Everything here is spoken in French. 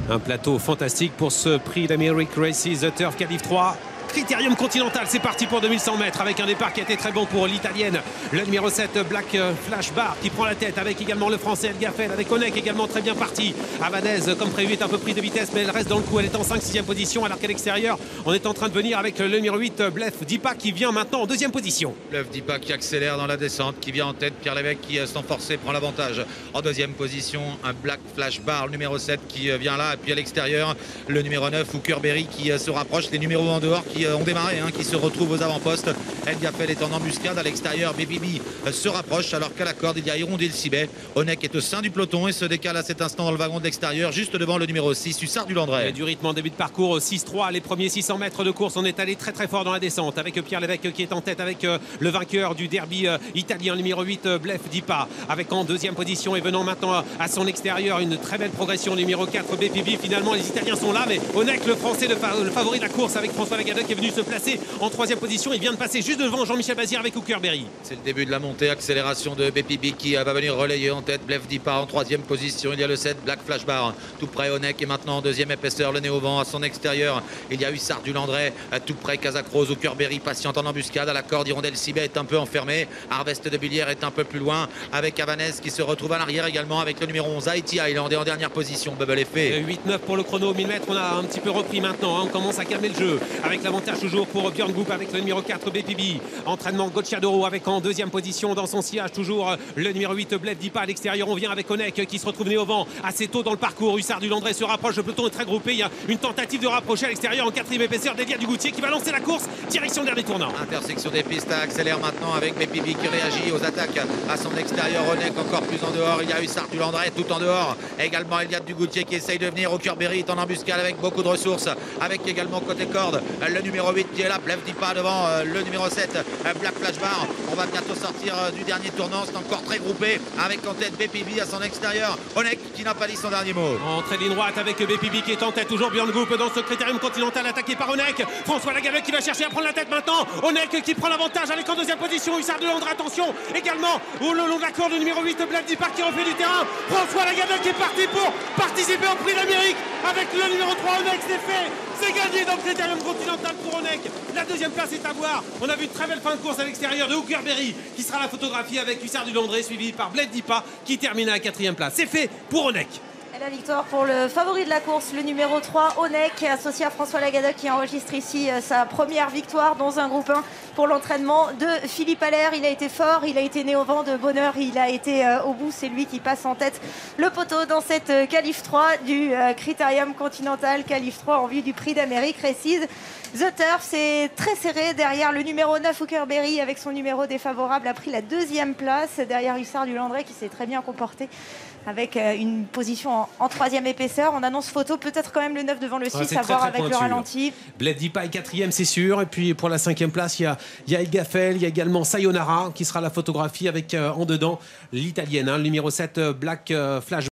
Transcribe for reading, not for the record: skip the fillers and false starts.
Un plateau fantastique pour ce prix d'Americ Races The Turf Qualif 3. Critérium Continental, c'est parti pour 2100 mètres avec un départ qui a été très bon pour l'italienne. Le numéro 7, Black Flash Bar, qui prend la tête avec également le français El Gaffel, avec Onek également très bien parti. Avadez, comme prévu, est un peu pris de vitesse, mais elle reste dans le coup. Elle est en 5-6e position, alors qu'à l'extérieur, on est en train de venir avec le numéro 8, Blef Dipa, qui vient maintenant en 2e position. Blef Dipa qui accélère dans la descente, qui vient en tête. Pierre Lévesque qui, sans forcer, prend l'avantage. En 2e position, un Black Flash Bar, le numéro 7 qui vient là. Et puis à l'extérieur, le numéro 9, Hooker Berry, qui se rapproche. Les numéros en dehors qui ont démarré, qui se retrouvent aux avant-postes. El Gaffel est en embuscade à l'extérieur. Bébibi se rapproche alors qu'à la corde il y a Hirondelle Sibet. Onek est au sein du peloton et se décale à cet instant dans le wagon de l'extérieur, juste devant le numéro 6, Hussard du Landré. Du rythme en début de parcours, 6-3, les premiers 600 mètres de course. On est allé très très fort dans la descente avec Pierre Lévesque qui est en tête avec le vainqueur du derby italien numéro 8, Blef Dipa, avec en 2e position et venant maintenant à son extérieur une très belle progression numéro 4, BPB. Finalement les Italiens sont là, mais Onek, le français, le favori de la course, avec François Lagadec qui est venu se placer en 3e position. Il vient de passer juste devant Jean-Michel Bazir avec Hooker Berry. C'est le début de la montée, accélération de BPB qui va venir relayer en tête. Blef Dipa en 3e position. Il y a le 7 Black Flash Bar tout près. Onek est maintenant en 2e épaisseur, le nez au vent. À son extérieur il y a Hussard du Landré tout près. Casacrose, Hooker Berry patiente en embuscade à la corde. Hirondelle Sibet est un peu enfermé. Harvest de Bullière est un peu plus loin avec Avanez qui se retrouve à l'arrière également avec le numéro 11 Haïti Island est en dernière position. Bubble Effet 8-9 pour le chrono 1000 mètres. On a un petit peu repris maintenant, on commence à calmer le jeu avec l'avantage toujours pour Björn Goop avec le numéro 4 BPB. Entraînement Gocciadoro avec en 2e position dans son sillage toujours le numéro 8 Blef Dipa. À l'extérieur on vient avec Onek qui se retrouve né au vent assez tôt dans le parcours. Hussard du Landré se rapproche, le peloton est très groupé. Il y a une tentative de rapprocher à l'extérieur en 4e épaisseur d'Elia Dugoutier qui va lancer la course direction dernier tournant. Intersection des pistes, accélère maintenant avec BPB qui réagit aux attaques à son extérieur. Onek encore plus en dehors. Il y a Hussard du Landré tout en dehors. Également Elia Dugoutier qui essaye de venir. Hooker Berry est en embuscade avec beaucoup de ressources, avec également côté corde le numéro 8 qui est là. Blef Dipa devant le numéro 7 Black Flash Bar. On va bientôt sortir du dernier tournant. C'est encore très groupé avec en tête BPB à son extérieur. Onek qui n'a pas dit son dernier mot. Entrée ligne droite avec BPB qui est en tête. Toujours Björn Goop dans ce Critérium Continental attaqué par Onek. François Lagadec qui va chercher à prendre la tête maintenant. Onek qui prend l'avantage avec en 2e position. Hussard de Landré, attention également au long de la corde le numéro 8 Blef Dipa qui refait du terrain. François Lagadec est parti pour participer au prix d'Amérique avec le numéro 3 Onek. C'est fait, c'est gagné dans le Critérium Continental pour Onek. La 2e place est à voir. On a vu une très belle fin de course à l'extérieur de Hooker Berry qui sera la photographie avec Hussard du Landré suivi par Blef Dipa qui termine à la 4e place. C'est fait pour Onek. Et la victoire pour le favori de la course, le numéro 3, Onek, associé à François Lagadec qui enregistre ici sa première victoire dans un groupe 1 pour l'entraînement de Philippe Allaire. Il a été fort, il a été né au vent de bonheur, il a été au bout. C'est lui qui passe en tête le poteau dans cette Qualif 3 du Critérium Continental, Qualif 3 en vue du prix d'Amérique Races The Turf. C'est très serré derrière le numéro 9 Hooker Berry avec son numéro défavorable a pris la 2e place derrière Hussard du Landré qui s'est très bien comporté avec une position en 3e épaisseur. On annonce photo, peut-être quand même le 9 devant le 6 à voir avec le ralenti. Blef Dipa est 4e, c'est sûr. Et puis pour la 5e place, il y a El Gaffel, il y a également Sayonara qui sera la photographie avec en dedans l'italienne, le numéro 7 Black Flash.